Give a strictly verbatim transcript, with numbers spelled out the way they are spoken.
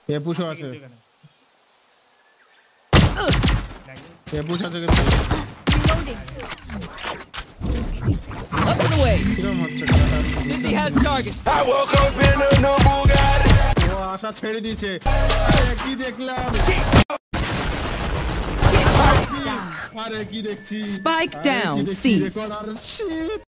এ পুশো আছে এ পুশ আছে কিন্তু Up and away. কিরম হচ্ছে Dizzy has targets. I woke up in a new Bugatti. ও আশা ছেড়ে দিয়েছে আরে কি দেখলাম আরে কি দেখছি Spike down, আরে কি দেখছি C. রেকর্ড আর shit